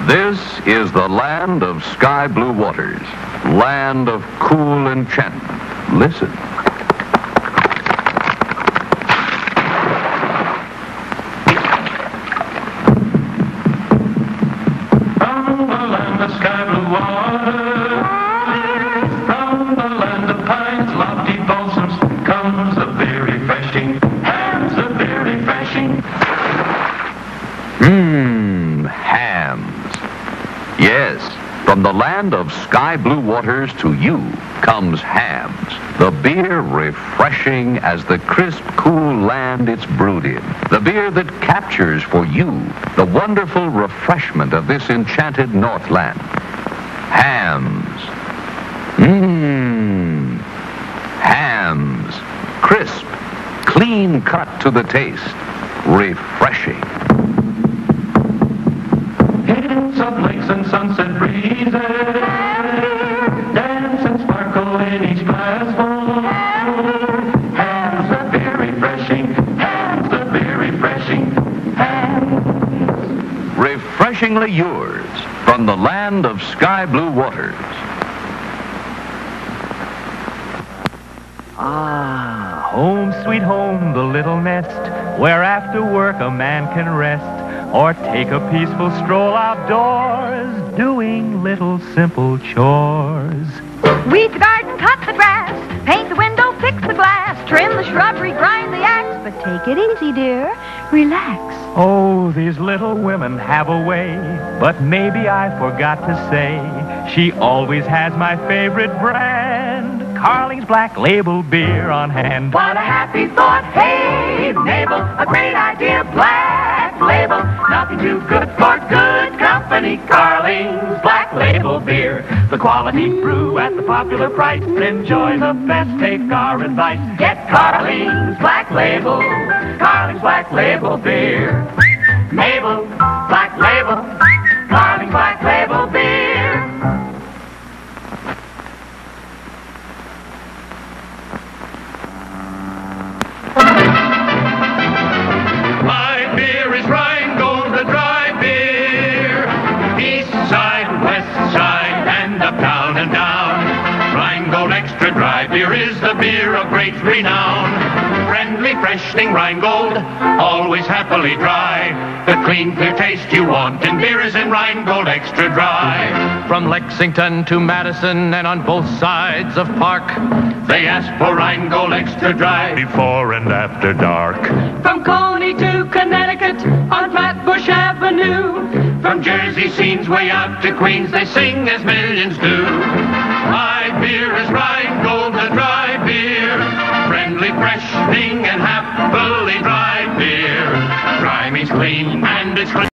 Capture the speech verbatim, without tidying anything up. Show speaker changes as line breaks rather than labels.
This is the land of sky blue waters, land of cool enchantment. Listen.
From the land of sky blue waters, from the land of pines, lofty balsams, comes a very refreshing, hams a very refreshing.
Mmm, hams. Yes, from the land of sky blue waters to you comes Hams, the beer refreshing as the crisp, cool land it's brewed in. The beer that captures for you the wonderful refreshment of this enchanted Northland. Hams. Mmm. Hams. Crisp, clean cut to the taste. Refreshing.
Hints of lakes and sunset breezes, dance and sparkle in each glassful. Hams are very refreshing, hams are very refreshing, hams.
Refreshingly yours from the land of sky blue waters.
Ah, home sweet home, the little nest, where after work a man can rest, or take a peaceful stroll outdoors, doing little simple chores.
Weed the garden, cut the grass, paint the window, fix the glass, trim the shrubbery, grind the axe. But take it easy, dear. Relax.
Oh, these little women have a way, but maybe I forgot to say, she always has my favorite brand, Carling's Black Label beer on hand.
What a happy thought. Hey, Mabel, a great idea. Black Label, nothing too good for good company. Carling's Black Label beer,
The quality brew at the popular price. Enjoy the best, take our advice.
get Carling's Black Label, Carling's Black Label beer. Mabel, Black Label, Carling's Black Label beer.
My beer is Rheingold, the dry beer. East side, west side, and up, down, and down. Rheingold Extra Dry Beer is the beer of great renown. Friendly, freshening Rheingold, always happily dry. The clean, clear taste you want in beer is in Rheingold Extra Dry.
From Lexington to Madison and on both sides of Park,
They ask for Rheingold Extra Dry.
before and after dark.
From Coney to Connecticut on Flatbush Avenue.
From Jersey scenes way out to Queens, they sing as millions do. My beer is Rheingold, the dry beer. Friendly, freshening, and happily dry beer. Dry means clean, and it's clean.